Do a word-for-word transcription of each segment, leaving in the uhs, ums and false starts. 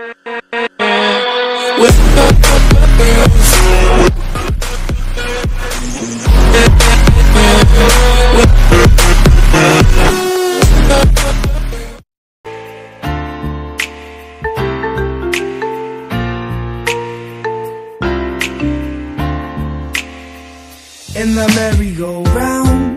In the merry-go-round,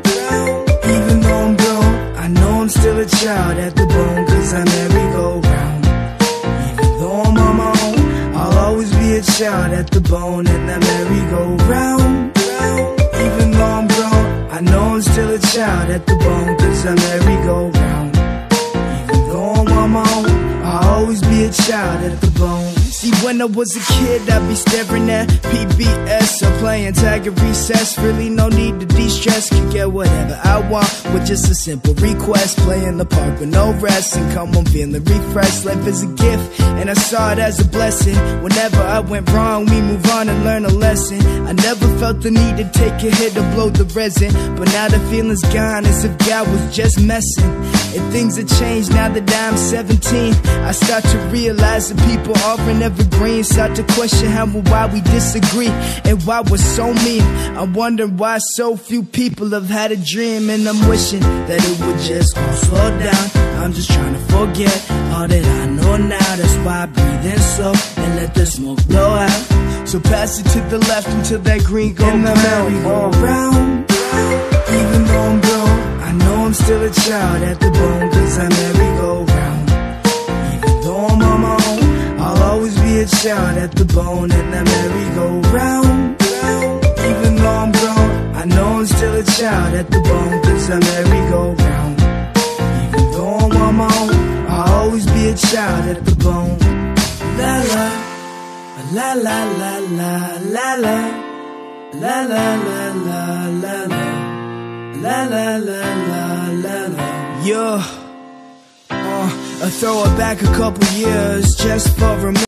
even though I'm grown, I know I'm still a child at the bone, cause I merry-go-round. Even though I'm on my own, I'll always be a child at the bone. In the merry-go-round, even though I'm grown, I know I'm still a child at the bone, cause I merry-go-round. Even though I'm on my own, I'll always be a child at the bone. See, when I was a kid, I'd be staring at P B S or playing tag at recess. Really no need to de-stress, can get whatever I want with just a simple request. Play in the park with no rest and come home feeling refreshed. Life is a gift and I saw it as a blessing. Whenever I went wrong, we move on and learn a lesson. I never felt the need to take a hit or blow the resin, but now the feeling's gone as if God was just messing. And things have changed now that I'm seventeen. I start to realize that people aren't evergreen. Start to question how and why we disagree and why we're so mean. I'm wondering why so few people have had a dream, and I'm wishing that it would just all slow down. I'm just trying to forget all that I know now. That's why I breathe in slow and let the smoke blow out. So pass it to the left until that green goes in the merry-go-round. Even though I'm grown, I know I'm still a child at the bone, cause I merry-go-round. Even though I'm on my own, I'll always be a child at the bone. In the merry-go-round, even though I'm grown, I know I'm still a child at the bone, cause I merry-go-round. Even though I'm on my own, I'll always be a child at the bone. La la, la la la la la la, la la la la la la, la la la la la la. Yeah, uh, I throw it back a couple years just for a minute.